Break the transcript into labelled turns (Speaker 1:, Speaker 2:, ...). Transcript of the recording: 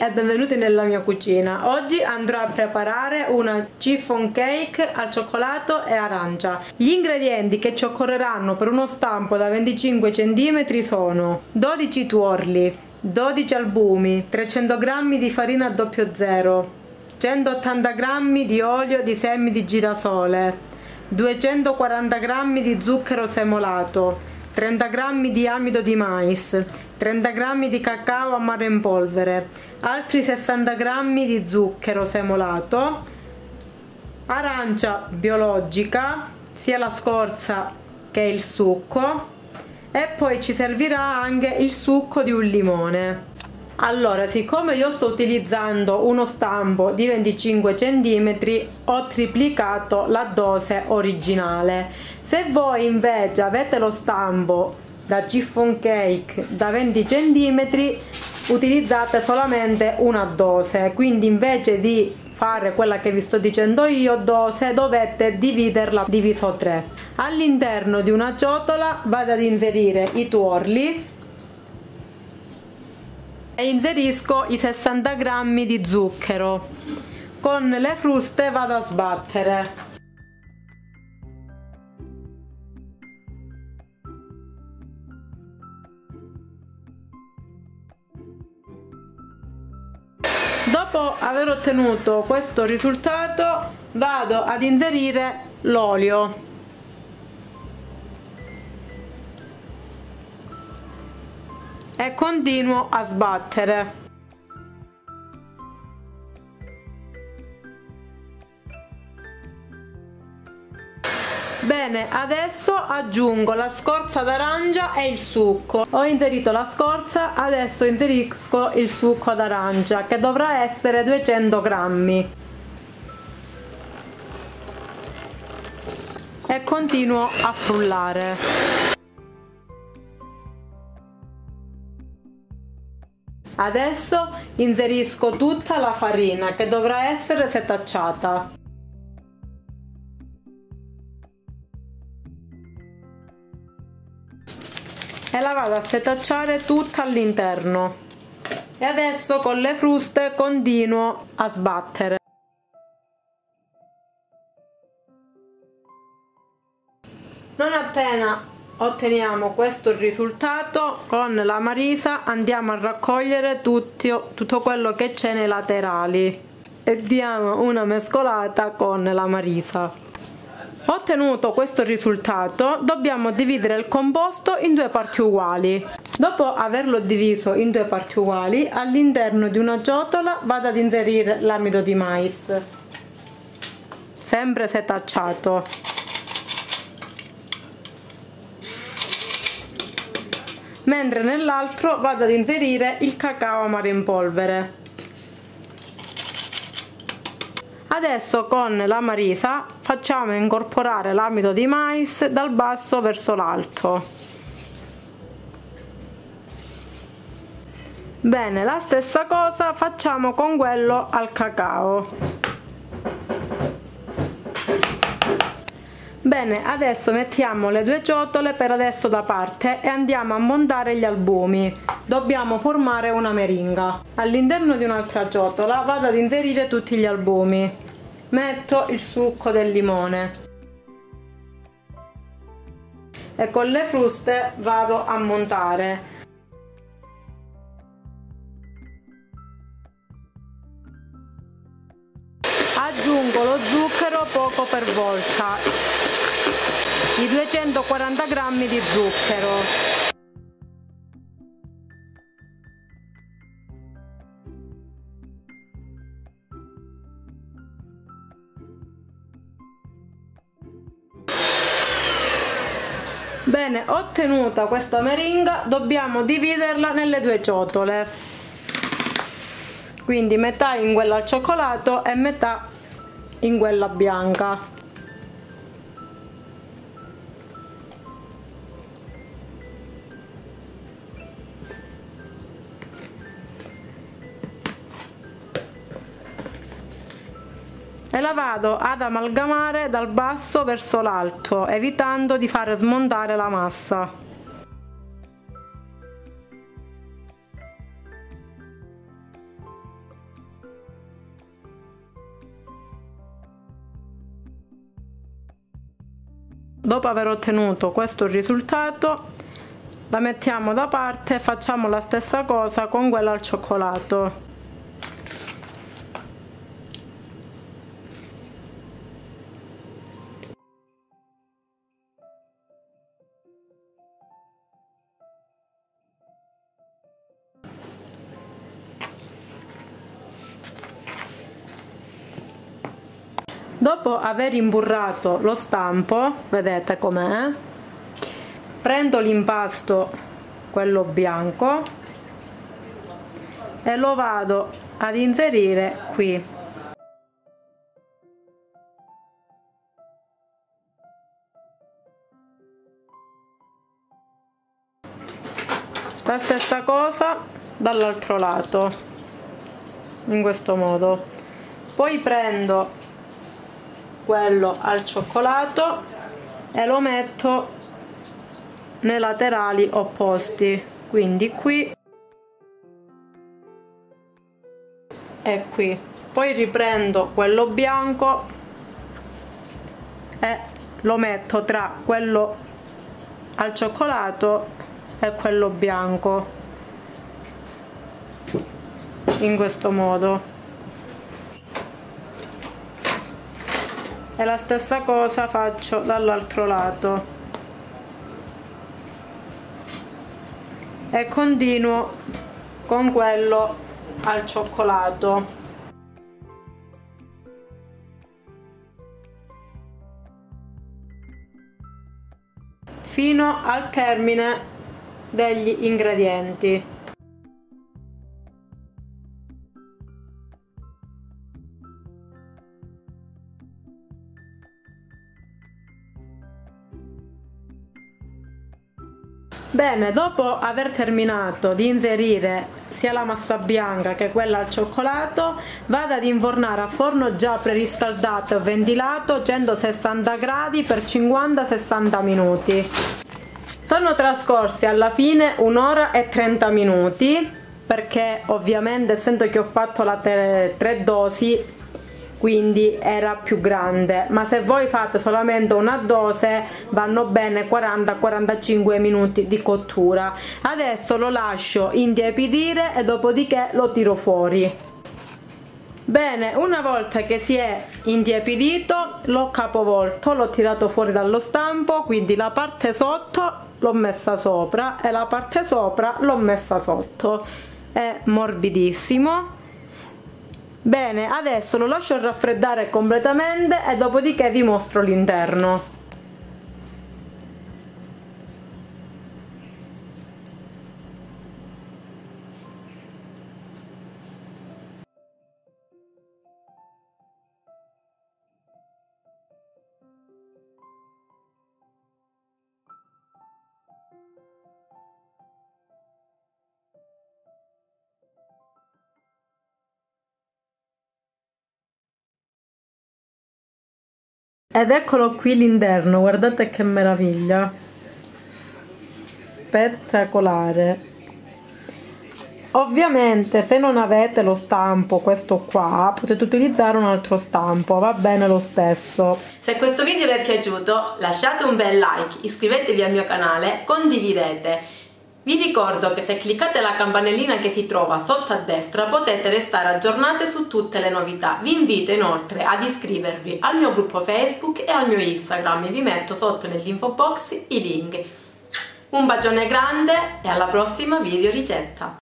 Speaker 1: e benvenuti nella mia cucina. Oggi andrò a preparare una chiffon cake al cioccolato e arancia. Gli ingredienti che ci occorreranno per uno stampo da 25 cm sono 12 tuorli, 12 albumi, 300 g di farina 00, 180 g di olio di semi di girasole, 240 g di zucchero semolato, 30 g di amido di mais, 30 g di cacao amaro in polvere, altri 60 g di zucchero semolato, arancia biologica, sia la scorza che il succo, e poi ci servirà anche il succo di un limone. Allora, siccome io sto utilizzando uno stampo di 25 cm, ho triplicato la dose originale. Se voi invece avete lo stampo da chiffon cake da 20 cm, utilizzate solamente una dose, quindi invece di fare quella che vi sto dicendo io, dose, dovete dividerla diviso 3. All'interno di una ciotola vado ad inserire i tuorli e inserisco i 60 g di zucchero. Con le fruste vado a sbattere. Dopo aver ottenuto questo risultato vado ad inserire l'olio. E continuo a sbattere. Bene, adesso aggiungo la scorza d'arancia e il succo. Ho inserito la scorza, adesso inserisco il succo d'arancia, che dovrà essere 200 g. E continuo a frullare. Adesso inserisco tutta la farina, che dovrà essere setacciata. E la vado a setacciare tutta all'interno. E adesso con le fruste continuo a sbattere. Non appena otteniamo questo risultato, con la marisa andiamo a raccogliere tutto quello che c'è nei laterali e diamo una mescolata con la marisa. Ottenuto questo risultato, dobbiamo dividere il composto in due parti uguali. Dopo averlo diviso in due parti uguali, all'interno di una ciotola vado ad inserire l'amido di mais, sempre setacciato. Mentre nell'altro vado ad inserire il cacao amaro in polvere. Adesso con la marisa facciamo incorporare l'amido di mais dal basso verso l'alto. Bene, la stessa cosa facciamo con quello al cacao. Bene, adesso mettiamo le due ciotole per adesso da parte e andiamo a montare gli albumi. Dobbiamo formare una meringa. All'interno di un'altra ciotola vado ad inserire tutti gli albumi. Metto il succo del limone e con le fruste vado a montare. Aggiungo lo zucchero poco per volta, i 240 g di zucchero. Bene, ottenuta questa meringa, dobbiamo dividerla nelle due ciotole, quindi metà in quella al cioccolato e metà in quella bianca. E la vado ad amalgamare dal basso verso l'alto, evitando di fare smontare la massa. dopo aver ottenuto questo risultato la mettiamo da parte e facciamo la stessa cosa con quella al cioccolato. Dopo aver imburrato lo stampo, vedete com'è, prendo l'impasto, quello bianco, e lo vado ad inserire qui. La stessa cosa dall'altro lato, in questo modo. Poi prendo quello al cioccolato e lo metto nei laterali opposti, quindi qui e qui. Poi riprendo quello bianco e lo metto tra quello al cioccolato e quello bianco, in questo modo. E la stessa cosa faccio dall'altro lato e continuo con quello al cioccolato. Fino al termine degli ingredienti. Bene, dopo aver terminato di inserire sia la massa bianca che quella al cioccolato, vado ad infornare a forno già preriscaldato e ventilato 160 gradi per 50-60 minuti. Sono trascorsi alla fine 1 ora e 30 minuti, perché ovviamente essendo che ho fatto la 3 dosi quindi era più grande, ma se voi fate solamente una dose vanno bene 40-45 minuti di cottura. Adesso lo lascio intiepidire e dopodiché lo tiro fuori. Bene, una volta che si è intiepidito l'ho capovolto, l'ho tirato fuori dallo stampo, quindi la parte sotto l'ho messa sopra e la parte sopra l'ho messa sotto. È morbidissimo. Bene, adesso lo lascio raffreddare completamente e dopodiché vi mostro l'interno. Ed eccolo qui l'interno, guardate che meraviglia, spettacolare. Ovviamente se non avete lo stampo, questo qua, potete utilizzare un altro stampo, va bene lo stesso.
Speaker 2: Se questo video vi è piaciuto lasciate un bel like, iscrivetevi al mio canale, condividete. Vi ricordo che se cliccate la campanellina che si trova sotto a destra potete restare aggiornate su tutte le novità. Vi invito inoltre ad iscrivervi al mio gruppo Facebook e al mio Instagram, vi metto sotto nell'info box i link. Un bacione grande e alla prossima video ricetta!